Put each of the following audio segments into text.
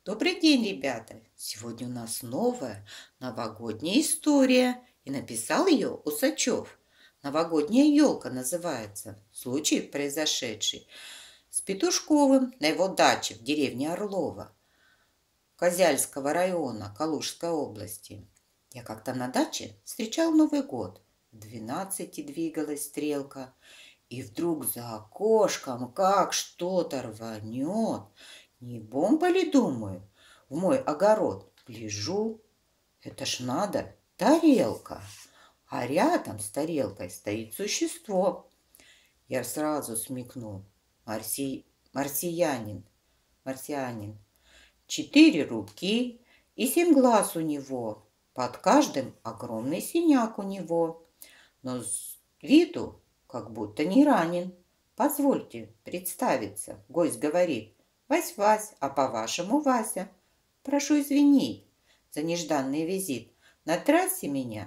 Добрый день, ребята! Сегодня у нас новая новогодняя история, и написал ее Усачев. Новогодняя елка называется. Случай, произошедший с Петушковым на его даче в деревне Орлова Козяльского района Калужской области. Я как-то на даче встречал Новый год. В 12 двигалась стрелка, и вдруг за окошком как что-то рванет. Не бомба ли, думаю, в мой огород? Гляжу, это ж надо, тарелка. А рядом с тарелкой стоит существо. Я сразу смекнул. Марсианин. Марсианин. 4 руки и 7 глаз у него. Под каждым огромный синяк у него. Но с виду как будто не ранен. Позвольте представиться. Гость говорит: Вась-Вась, а по-вашему Вася. Прошу извинить за нежданный визит. На трассе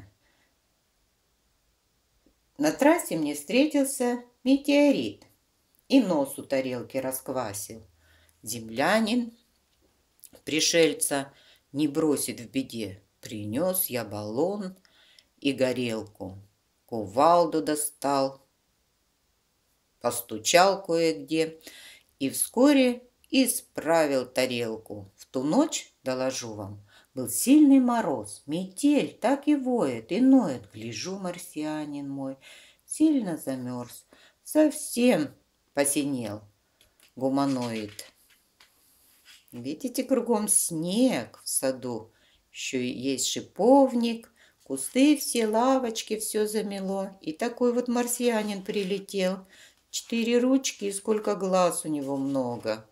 мне встретился метеорит и нос у тарелки расквасил. Землянин пришельца не бросит в беде. Принес я баллон и горелку. Кувалду достал, постучал кое-где и вскоре исправил тарелку. В ту ночь, доложу вам, был сильный мороз, метель так и воет, и ноет. Гляжу, марсианин мой сильно замерз, совсем посинел гуманоид. Видите, кругом снег в саду, еще есть шиповник, кусты все, лавочки, все замело. И такой вот марсианин прилетел. 4 ручки и сколько глаз у него много.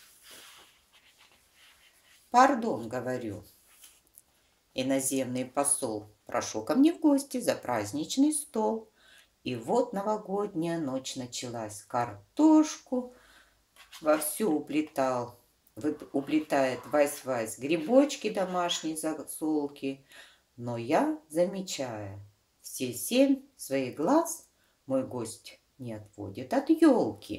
Пардон, говорю, иноземный посол, прошу ко мне в гости за праздничный стол. И вот новогодняя ночь началась. Картошку вовсю уплетает Вась-Вась, грибочки домашние засолки. Но я, замечая, все 7 своих глаз мой гость не отводит от елки.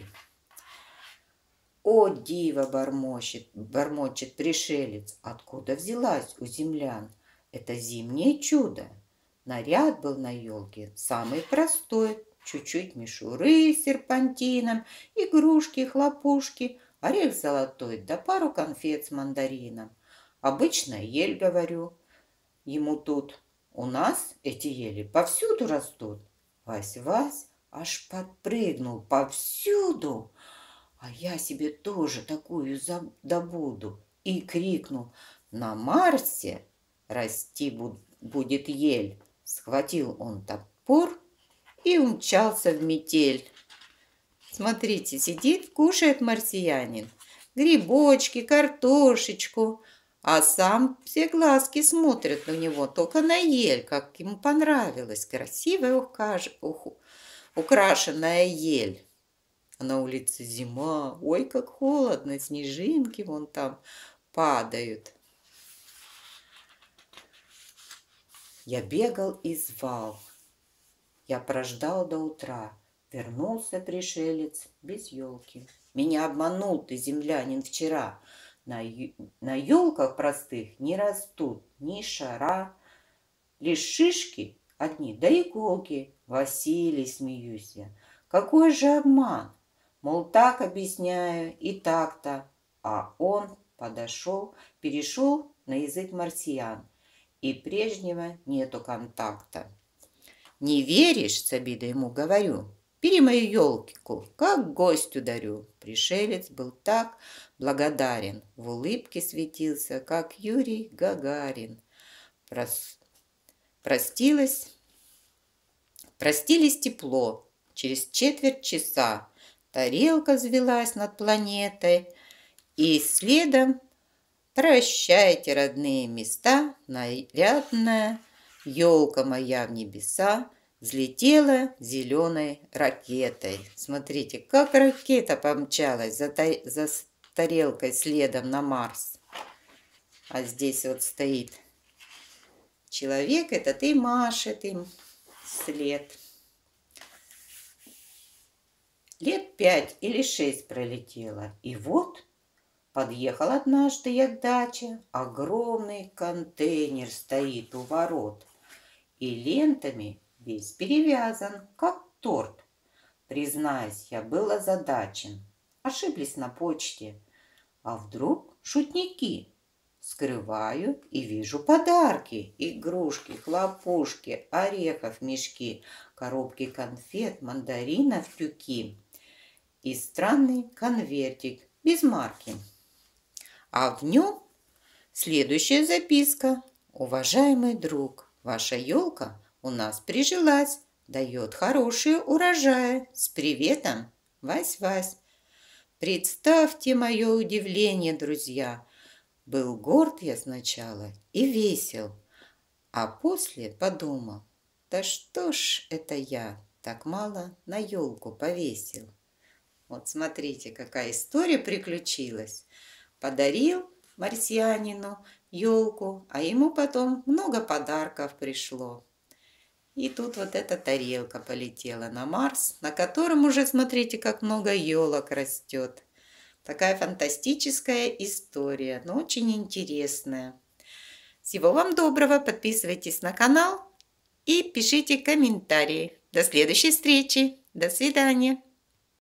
О, диво, бормочет пришелец, откуда взялась у землян это зимнее чудо. Наряд был на елке самый простой, чуть-чуть мишуры с серпантином, игрушки, хлопушки, орех золотой да пару конфет с мандарином. Обычная ель, говорю ему тут. У нас эти ели повсюду растут. Вась-Вась аж подпрыгнул повсюду. А я себе тоже такую добуду. И крикнул: на Марсе расти будет ель. Схватил он топор и умчался в метель. Смотрите, сидит, кушает марсианин грибочки, картошечку, а сам все глазки смотрят на него, только на ель, как ему понравилось. Красивая, украшенная ель. А на улице зима, ой, как холодно, снежинки вон там падают. Я бегал и звал, я прождал до утра. Вернулся пришелец без елки. Меня обманул ты, землянин, вчера. На елках простых не растут ни шара, лишь шишки одни, да иголки. Василий, смеюсь я, какой же обман? Мол, так объясняю и так-то. А он перешел на язык марсиан, и прежнего нету контакта. Не веришь, с обидой ему говорю, бери мою елку, как гостю дарю. Пришелец был так благодарен, в улыбке светился, как Юрий Гагарин. Простились тепло. Через четверть часа тарелка взвилась над планетой, и следом прощайте, родные места, нарядная елка моя в небеса взлетела зеленой ракетой. Смотрите, как ракета помчалась за тарелкой следом на Марс. А здесь вот стоит человек этот и машет им вслед. Лет 5 или 6 пролетело, и вот Подъехал однажды я к даче, огромный контейнер стоит у ворот и лентами весь перевязан, как торт. Признаюсь, я был озадачен. Ошиблись на почте. А вдруг шутники? Скрываю и вижу подарки. Игрушки, хлопушки, орехов мешки, коробки конфет, мандаринов тюки и странный конвертик без марки. А в нем следующая записка. Уважаемый друг, ваша елка у нас прижилась, дает хорошие урожаи. С приветом, Вась-Вась. Представьте мое удивление, друзья. Был горд я сначала и весел, а после подумал, да что ж это я так мало на елку повесил. Вот смотрите, какая история приключилась. Подарил марсианину елку, а ему потом много подарков пришло. И тут вот эта тарелка полетела на Марс, на котором уже, смотрите, как много елок растет. Такая фантастическая история, но очень интересная. Всего вам доброго, подписывайтесь на канал и пишите комментарии. До следующей встречи, до свидания.